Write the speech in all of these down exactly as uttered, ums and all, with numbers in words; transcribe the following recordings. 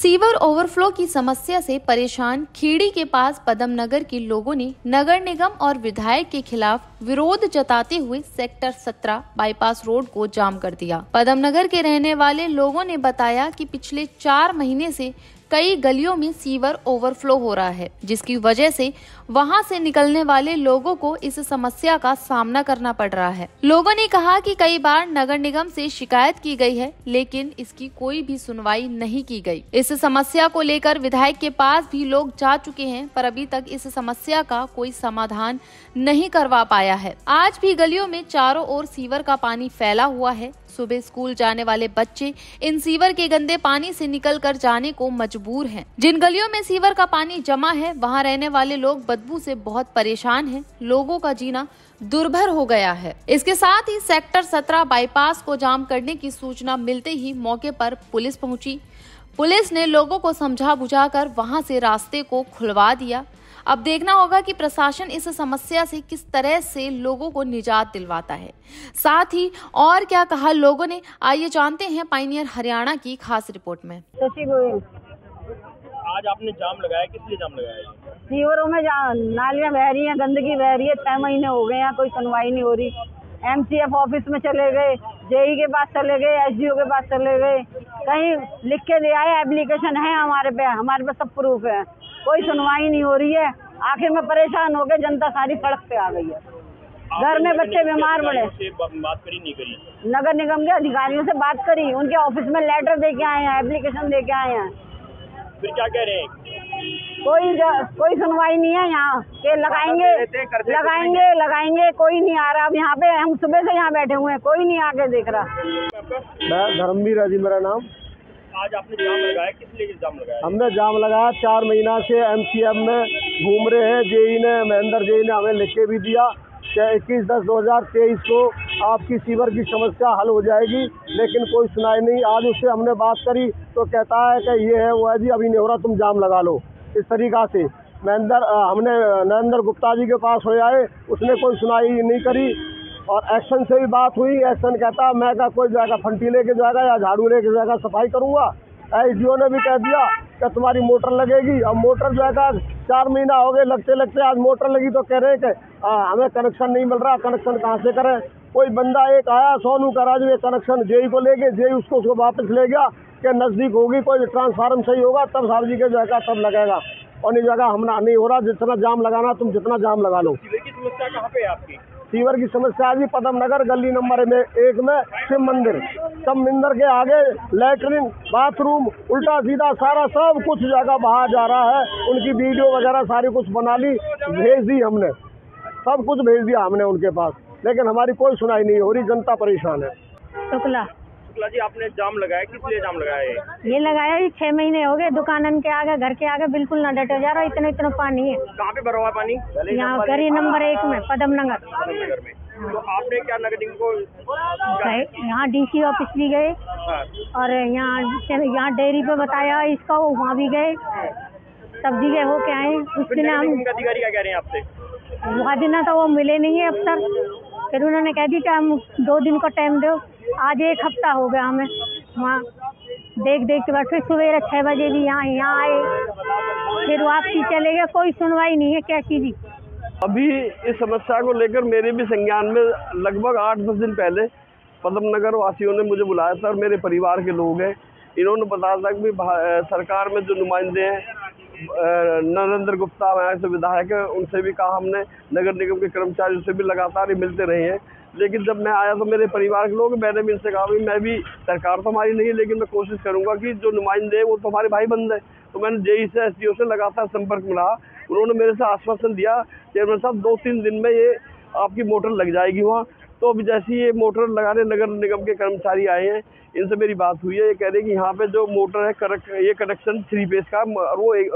Sewer overflow की समस्या से परेशान खेड़ी के पास पदम नगर के लोगों ने नगर निगम और विधायक के खिलाफ विरोध जताते हुए सेक्टर सत्रह बाईपास रोड को जाम कर दिया। पदम नगर के रहने वाले लोगों ने बताया कि पिछले चार महीने से कई गलियों में सीवर ओवरफ्लो हो रहा है, जिसकी वजह से वहां से निकलने वाले लोगों को इस समस्या का सामना करना पड़ रहा है। लोगों ने कहा कि कई बार नगर निगम से शिकायत की गई है, लेकिन इसकी कोई भी सुनवाई नहीं की गई। इस समस्या को लेकर विधायक के पास भी लोग जा चुके हैं, पर अभी तक इस समस्या का कोई समाधान नहीं करवा पाया है। आज भी गलियों में चारों ओर सीवर का पानी फैला हुआ है। सुबह स्कूल जाने वाले बच्चे इन सीवर के गंदे पानी से निकल कर जाने को मजबूर हैं। जिन गलियों में सीवर का पानी जमा है, वहां रहने वाले लोग बदबू से बहुत परेशान हैं। लोगों का जीना दुर्भर हो गया है। इसके साथ ही सेक्टर सत्रह बाईपास को जाम करने की सूचना मिलते ही मौके पर पुलिस पहुंची। पुलिस ने लोगों को समझा बुझाकर वहां से रास्ते को खुलवा दिया। अब देखना होगा कि प्रशासन इस समस्या से किस तरह से लोगों को निजात दिलवाता है। साथ ही और क्या कहा लोगों ने, आइए जानते हैं पायनियर हरियाणा की खास रिपोर्ट में। आज आपने जाम लगाया, किस लिए जाम लगाया? सीवरों में नालियां बह रही हैं, गंदगी बह रही है। छह महीने हो गए हैं, कोई सुनवाई नहीं हो रही। एमसीएफ ऑफिस में चले गए, जेई के पास चले गए, एसडीओ के पास चले गए, कहीं लिख के दे आए, एप्लीकेशन है हमारे पे, हमारे पे सब प्रूफ है, कोई सुनवाई नहीं हो रही है। आखिर में परेशान हो गए, जनता सारी सड़क पे आ गई है। घर में बच्चे बीमार पड़े। बात करी नहीं करी? नगर निगम के अधिकारियों से बात करी, उनके ऑफिस में लेटर दे के आए हैं, एप्लीकेशन दे के आए हैं। फिर क्या कह रहे हैं? कोई कोई सुनवाई नहीं है यहाँ के। लगाएंगे लगाएंगे लगाएंगे कोई नहीं आ रहा। अब यहाँ पे हम सुबह से यहाँ बैठे हुए हैं, कोई नहीं आके देख रहा। मैं धर्मवीर है जी मेरा नाम। आज आपने जाम लगाया, किस लिए जाम लगाया? हमने जाम लगाया, चार महीना से एमसीएफ में घूम रहे हैं। जेई ने, महेंद्र जेई ने हमें लिख के भी दिया कि इक्कीस दस दो हजार तेईस को आपकी सीवर की समस्या हल हो जाएगी, लेकिन कोई सुनाई नहीं। आज उससे हमने बात करी तो कहता है कि ये है वो है जी, अभी नहीं हो रहा, तुम जाम लगा लो। इस तरीक़ा से महेंद्र हमने नरेंद्र गुप्ता जी के पास हो आए, उसने कोई सुनाई नहीं करी। और एक्शन से भी बात हुई, एक्शन कहता मैं क्या कोई जाएगा फंटी लेके जाएगा या झाड़ू लेके जाएगा, सफाई करूँगा। एसडीओ ने भी कह दिया कि तुम्हारी मोटर लगेगी। अब मोटर जो है चार महीना हो गए लगते लगते, आज मोटर लगी तो कह रहे हैं कि हमें कनेक्शन नहीं मिल रहा। कनेक्शन कहाँ से करें? कोई बंदा एक आया सोनू का राजू, कनेक्शन जेई को ले गए, जेई उसको उसको वापस ले गया कि नज़दीक होगी, कोई ट्रांसफार्म सही होगा तब साहब जी के जगह तब लगेगा। और नहीं जगह हम नहीं हो रहा, जितना जाम लगाना तुम जितना जाम लगा लो। सीवर की समस्या कहाँ पे है आपकी? सीवर की समस्या जी पदम नगर गली नंबर में एक में शिव मंदिर, सब मंदिर के आगे लैट्रिन बाथरूम उल्टा सीधा सारा सब कुछ जगह बाहर जा रहा है। उनकी वीडियो वगैरह सारी कुछ बना ली, भेज दी हमने, सब कुछ भेज दिया हमने उनके पास, लेकिन हमारी कोई सुनाई नहीं हो रही। जनता परेशान है। शुक्ला शुक्ला जी, आपने जाम लगाया, किस लिए जाम लगाया है? ये लगाया ही छह महीने हो गए। दुकानन के आगे, घर के आगे बिल्कुल ना डटे जा रहा, इतना इतना पानी है। कहाँ पे भरा हुआ पानी? यहाँ गली नंबर एक में पदम नगर। पदम नगर में। तो आपने क्या नगर निगम को? यहाँ डीसी ऑफिस भी गए। हाँ। और यहाँ यहाँ डेयरी पे बताया इसका, वहाँ भी गए, सब जगह हो के आए। उस दिन हम अधिकारी क्या कह रहे हैं आपसे? वहाँ दिन तो वो मिले नहीं है अफसर। फिर उन्होंने कह दी कि हम दो दिन का टाइम दो। आज एक हफ्ता हो गया हमें वहाँ देख देख के बाद। फिर सुबह छः बजे भी यहाँ यहाँ आए, फिर वापसी चले गए। कोई सुनवाई नहीं है कैसी भी। अभी इस समस्या को लेकर मेरे भी संज्ञान में लगभग आठ दस दिन पहले पदम नगर वासियों ने मुझे बुलाया था, और मेरे परिवार के लोग हैं। इन्होंने बताया था कि सरकार में जो नुमाइंदे हैं, नरेंद्र गुप्ता वहाँ से विधायक है, उनसे भी कहा हमने, नगर निगम के कर्मचारियों से भी लगातार मिलते रहे हैं। लेकिन जब मैं आया तो मेरे परिवार के लोग, मैंने भी इनसे कहा भी मैं भी, सरकार तो हमारी नहीं है, लेकिन मैं कोशिश करूंगा कि जो नुमाइंदे हैं वो तो हमारे भाई बंद हैं। तो मैंने जेई से, एसडीओ से लगातार संपर्क में रहा। उन्होंने मेरे से आश्वासन दिया चेयरमैन साहब दो तीन दिन में ये आपकी मोटर लग जाएगी वहाँ। तो अभी जैसे ये मोटर लगाने नगर निगम के कर्मचारी आए हैं, इनसे मेरी बात हुई है। ये कह रहे हैं कि यहाँ पे जो मोटर है करक, ये कनेक्शन थ्री फेज का, और वो एक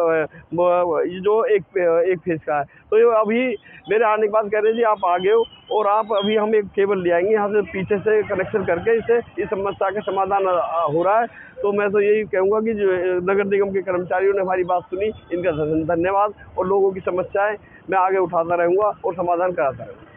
ये जो एक एक फेज का है। तो ये अभी मेरे आने के बाद कह रहे हैं जी आप आ गए हो, और आप अभी हम एक केबल ले आएंगे यहाँ से पीछे से कनेक्शन करके, इससे इस समस्या का समाधान हो रहा है। तो मैं तो यही कहूँगा कि जो नगर निगम के कर्मचारियों ने हमारी बात सुनी, इनका धन्यवाद। और लोगों की समस्याएँ मैं आगे उठाता रहूँगा और समाधान कराता रहूँगा।